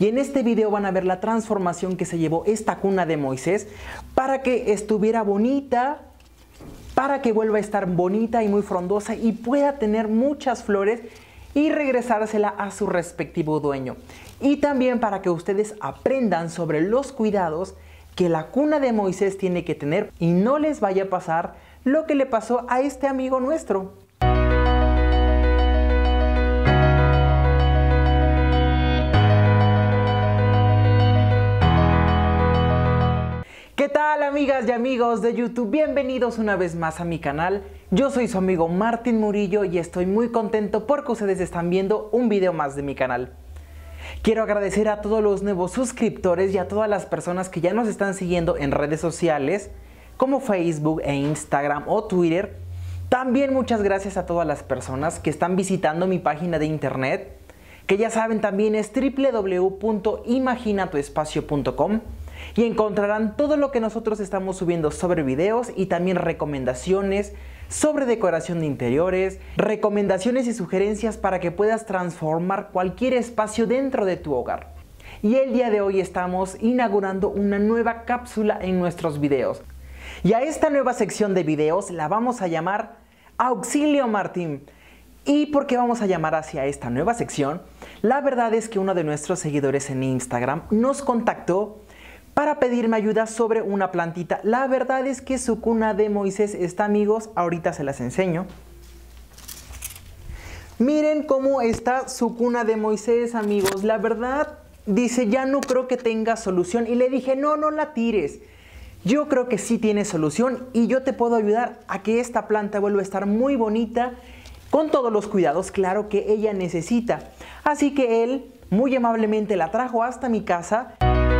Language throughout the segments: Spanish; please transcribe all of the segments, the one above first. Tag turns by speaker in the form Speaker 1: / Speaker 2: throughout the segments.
Speaker 1: Y en este video van a ver la transformación que se llevó esta cuna de Moisés para que estuviera bonita, para que vuelva a estar bonita y muy frondosa y pueda tener muchas flores y regresársela a su respectivo dueño. Y también para que ustedes aprendan sobre los cuidados que la cuna de Moisés tiene que tener y no les vaya a pasar lo que le pasó a este amigo nuestro. ¿Qué tal, amigas y amigos de YouTube? Bienvenidos una vez más a mi canal. Yo soy su amigo Martín Murillo y estoy muy contento porque ustedes están viendo un video más de mi canal. Quiero agradecer a todos los nuevos suscriptores y a todas las personas que ya nos están siguiendo en redes sociales como Facebook e Instagram o Twitter. También muchas gracias a todas las personas que están visitando mi página de internet, que ya saben también es www.imaginatuespacio.com. y encontrarán todo lo que nosotros estamos subiendo sobre videos y también recomendaciones sobre decoración de interiores, recomendaciones y sugerencias para que puedas transformar cualquier espacio dentro de tu hogar. Y el día de hoy estamos inaugurando una nueva cápsula en nuestros videos. Y a esta nueva sección de videos la vamos a llamar Auxilio Martín. ¿Y por qué vamos a llamar hacia esta nueva sección? La verdad es que uno de nuestros seguidores en Instagram nos contactó para pedirme ayuda sobre una plantita. La verdad es que su cuna de Moisés está, amigos, ahorita se las enseño. Miren cómo está su cuna de Moisés, amigos. La verdad, dice, ya no creo que tenga solución. Y le dije, no la tires. Yo creo que sí tiene solución y yo te puedo ayudar a que esta planta vuelva a estar muy bonita, con todos los cuidados, claro, que ella necesita. Así que él, muy amablemente, la trajo hasta mi casa.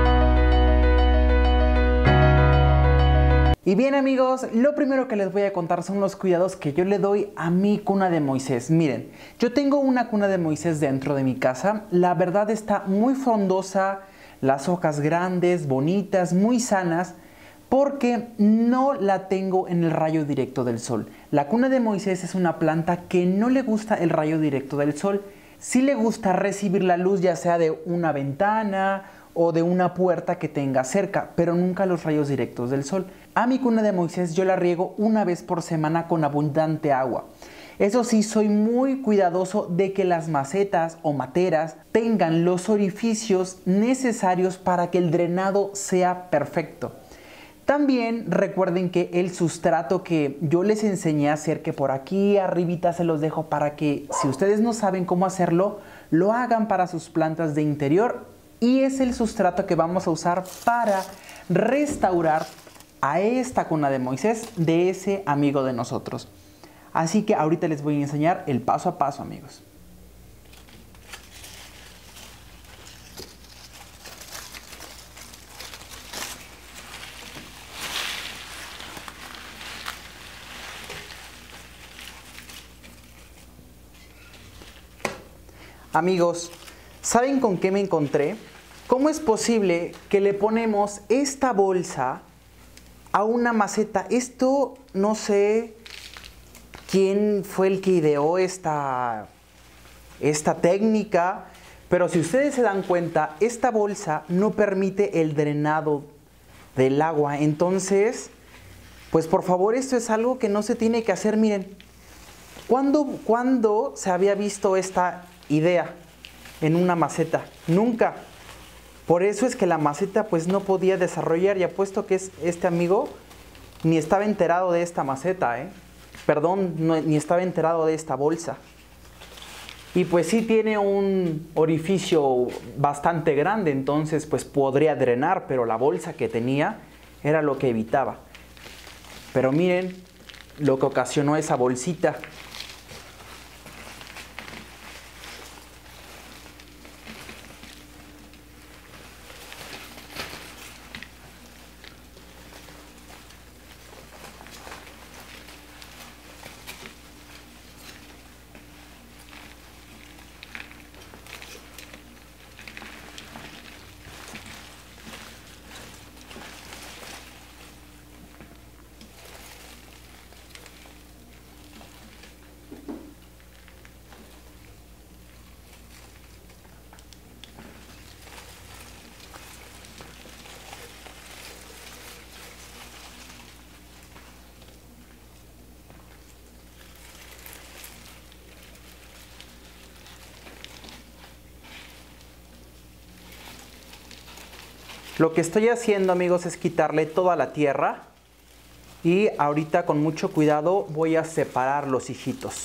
Speaker 1: Y bien, amigos, lo primero que les voy a contar son los cuidados que yo le doy a mi cuna de Moisés. Miren, yo tengo una cuna de Moisés dentro de mi casa. La verdad está muy frondosa, las hojas grandes, bonitas, muy sanas, porque no la tengo en el rayo directo del sol. La cuna de Moisés es una planta que no le gusta el rayo directo del sol. Sí le gusta recibir la luz, ya sea de una ventana o de una puerta que tenga cerca, pero nunca los rayos directos del sol. A mi cuna de Moisés yo la riego una vez por semana con abundante agua. Eso sí, soy muy cuidadoso de que las macetas o materas tengan los orificios necesarios para que el drenado sea perfecto. También recuerden que el sustrato que yo les enseñé a hacer, que por aquí arribita se los dejo para que si ustedes no saben cómo hacerlo, lo hagan para sus plantas de interior. Y es el sustrato que vamos a usar para restaurar a esta cuna de Moisés de ese amigo de nosotros. Así que ahorita les voy a enseñar el paso a paso, amigos. Amigos, ¿saben con qué me encontré? ¿Cómo es posible que le ponemos esta bolsa a una maceta? Esto no sé quién fue el que ideó esta técnica, pero si ustedes se dan cuenta, esta bolsa no permite el drenado del agua. Entonces, pues por favor, esto es algo que no se tiene que hacer. Miren, ¿cuándo se había visto esta idea en una maceta? Nunca. Por eso es que la maceta pues no podía desarrollar, y apuesto que este amigo ni estaba enterado de esta maceta, Perdón, ni estaba enterado de esta bolsa. Y pues sí tiene un orificio bastante grande, entonces pues podría drenar, pero la bolsa que tenía era lo que evitaba. Pero miren lo que ocasionó esa bolsita. Lo que estoy haciendo, amigos, es quitarle toda la tierra y ahorita con mucho cuidado voy a separar los hijitos.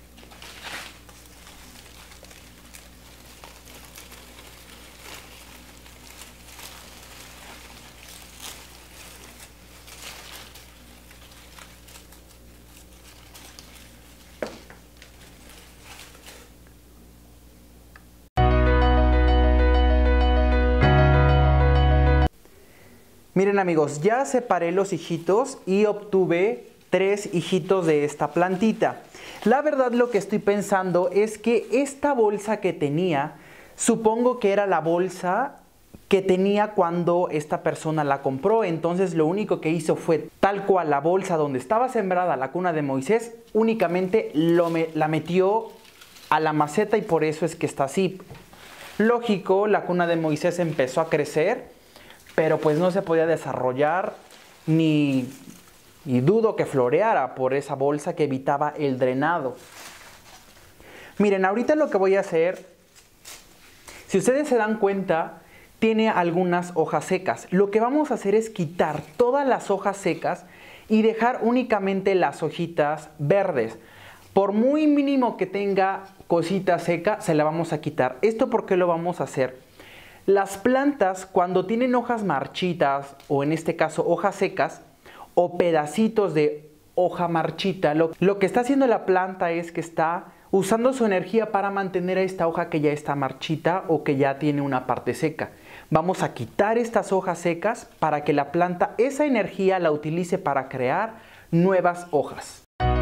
Speaker 1: Miren, amigos, ya separé los hijitos y obtuve 3 hijitos de esta plantita. La verdad, lo que estoy pensando es que esta bolsa que tenía, supongo que era la bolsa que tenía cuando esta persona la compró. Entonces lo único que hizo fue tal cual la bolsa donde estaba sembrada la cuna de Moisés, únicamente la metió a la maceta y por eso es que está así. Lógico, la cuna de Moisés empezó a crecer, pero pues no se podía desarrollar y dudo que floreara por esa bolsa que evitaba el drenado. Miren, ahorita lo que voy a hacer, si ustedes se dan cuenta, tiene algunas hojas secas. Lo que vamos a hacer es quitar todas las hojas secas y dejar únicamente las hojitas verdes. Por muy mínimo que tenga cosita seca, se la vamos a quitar. ¿Esto por qué lo vamos a hacer? Las plantas, cuando tienen hojas marchitas, o en este caso hojas secas, o pedacitos de hoja marchita, lo que está haciendo la planta es que está usando su energía para mantener a esta hoja que ya está marchita o que ya tiene una parte seca. Vamos a quitar estas hojas secas para que la planta esa energía la utilice para crear nuevas hojas.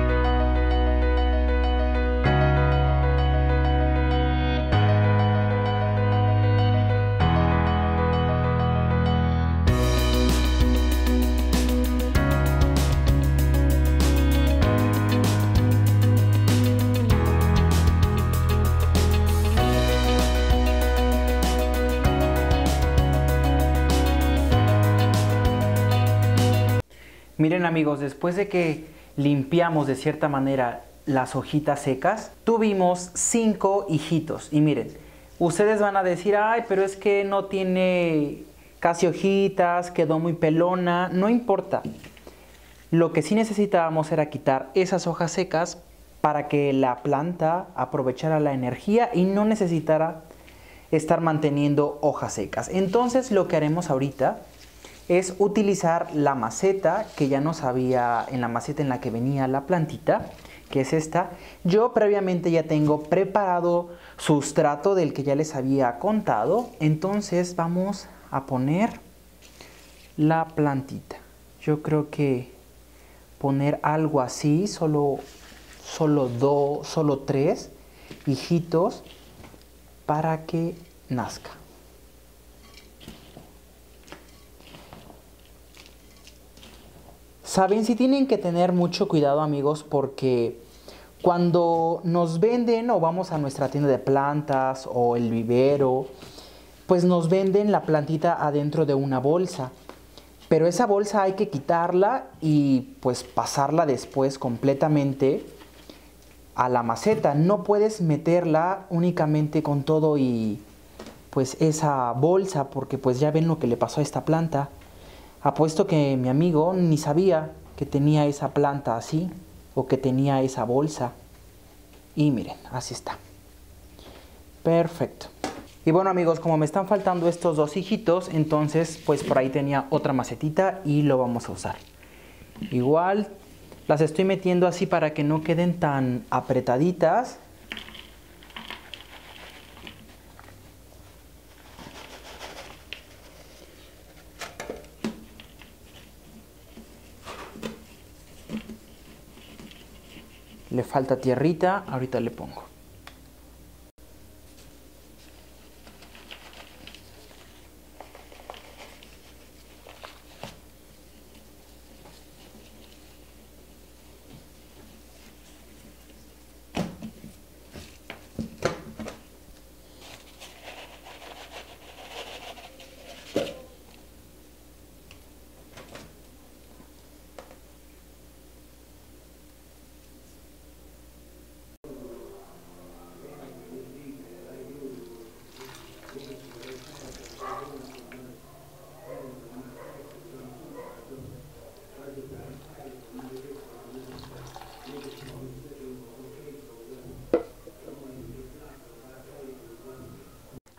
Speaker 1: Miren, amigos, después de que limpiamos de cierta manera las hojitas secas, tuvimos 5 hijitos. Y miren, ustedes van a decir, ay, pero es que no tiene casi hojitas, quedó muy pelona. No importa. Lo que sí necesitábamos era quitar esas hojas secas para que la planta aprovechara la energía y no necesitara estar manteniendo hojas secas. Entonces lo que haremos ahorita es utilizar la maceta que ya nos había, en la maceta en la que venía la plantita, que es esta. Yo previamente ya tengo preparado sustrato del que ya les había contado. Entonces vamos a poner la plantita. Yo creo que poner algo así, solo 3 hijitos para que nazca. Saben, sí tienen que tener mucho cuidado, amigos, porque cuando nos venden o vamos a nuestra tienda de plantas o el vivero, pues nos venden la plantita adentro de una bolsa. Pero esa bolsa hay que quitarla y pues pasarla después completamente a la maceta. No puedes meterla únicamente con todo y pues esa bolsa, porque pues ya ven lo que le pasó a esta planta. Apuesto que mi amigo ni sabía que tenía esa planta así o que tenía esa bolsa. Y miren, así está. Perfecto. Y bueno, amigos, como me están faltando estos 2 hijitos, entonces pues por ahí tenía otra macetita y lo vamos a usar. Igual las estoy metiendo así para que no queden tan apretaditas. Le falta tierrita, ahorita le pongo.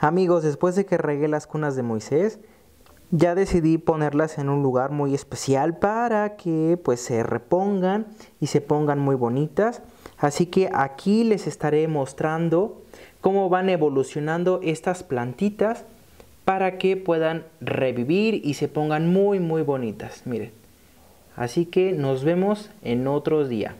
Speaker 1: Amigos, después de que regué las cunas de Moisés, ya decidí ponerlas en un lugar muy especial para que pues se repongan y se pongan muy bonitas. Así que aquí les estaré mostrando cómo van evolucionando estas plantitas para que puedan revivir y se pongan muy bonitas. Miren. Así que nos vemos en otro día.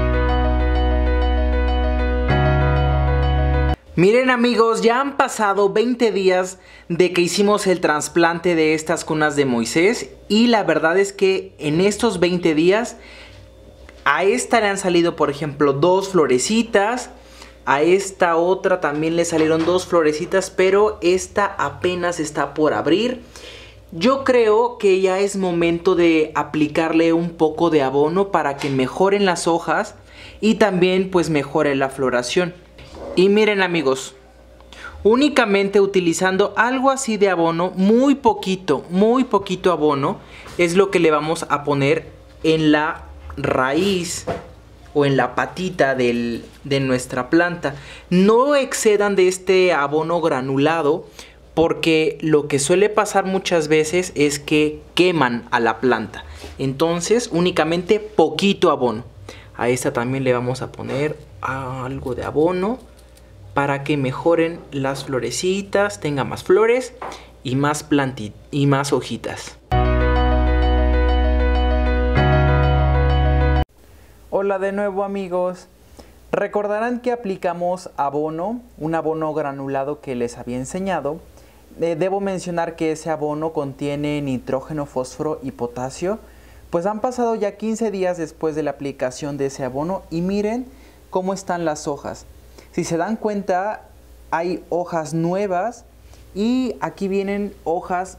Speaker 1: Miren amigos, ya han pasado 20 días de que hicimos el trasplante de estas cunas de Moisés y la verdad es que en estos 20 días a esta le han salido, por ejemplo, 2 florecitas, a esta otra también le salieron 2 florecitas, pero esta apenas está por abrir. Yo creo que ya es momento de aplicarle un poco de abono para que mejoren las hojas y también pues mejore la floración. Y miren amigos, únicamente utilizando algo así de abono, muy poquito abono, es lo que le vamos a poner en la raíz o en la patita de nuestra planta. No excedan de este abono granulado porque lo que suele pasar muchas veces es que queman a la planta. Entonces únicamente poquito abono. A esta también le vamos a poner algo de abono para que mejoren las florecitas, tenga más flores y más hojitas. Hola de nuevo amigos. Recordarán que aplicamos abono, un abono granulado que les había enseñado. Debo mencionar que ese abono contiene nitrógeno, fósforo y potasio. Pues han pasado ya 15 días después de la aplicación de ese abono y miren cómo están las hojas. Si se dan cuenta, hay hojas nuevas y aquí vienen hojas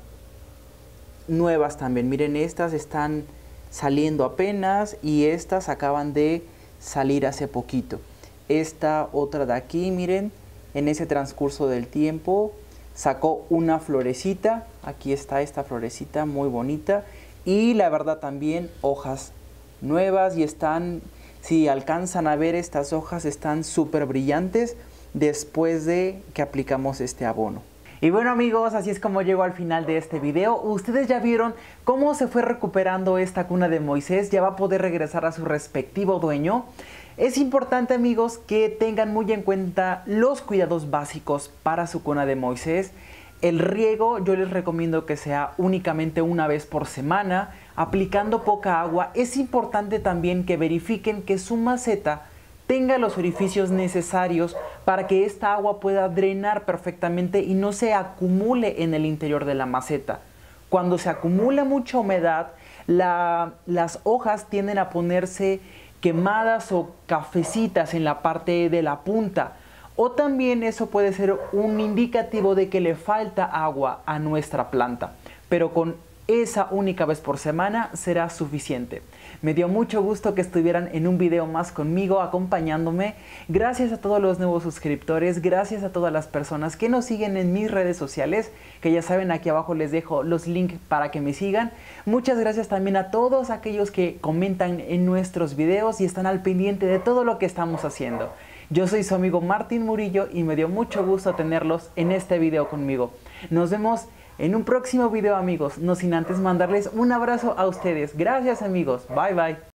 Speaker 1: nuevas también. Miren, estas están saliendo apenas y estas acaban de salir hace poquito. Esta otra de aquí, miren, en ese transcurso del tiempo sacó una florecita. Aquí está esta florecita muy bonita y la verdad también hojas nuevas y están... Si alcanzan a ver, estas hojas están súper brillantes después de que aplicamos este abono. Y bueno amigos, así es como llego al final de este video. Ustedes ya vieron cómo se fue recuperando esta cuna de Moisés. Ya va a poder regresar a su respectivo dueño. Es importante amigos que tengan muy en cuenta los cuidados básicos para su cuna de Moisés. El riego yo les recomiendo que sea únicamente una vez por semana, aplicando poca agua. Es importante también que verifiquen que su maceta tenga los orificios necesarios para que esta agua pueda drenar perfectamente y no se acumule en el interior de la maceta. Cuando se acumula mucha humedad, las hojas tienden a ponerse quemadas o cafecitas en la parte de la punta. O también eso puede ser un indicativo de que le falta agua a nuestra planta. Pero con esa única vez por semana será suficiente. Me dio mucho gusto que estuvieran en un video más conmigo, acompañándome. Gracias a todos los nuevos suscriptores, gracias a todas las personas que nos siguen en mis redes sociales, que ya saben, aquí abajo les dejo los links para que me sigan. Muchas gracias también a todos aquellos que comentan en nuestros videos y están al pendiente de todo lo que estamos haciendo. Yo soy su amigo Martín Murillo y me dio mucho gusto tenerlos en este video conmigo. Nos vemos en un próximo video amigos, no sin antes mandarles un abrazo a ustedes. Gracias amigos, bye bye.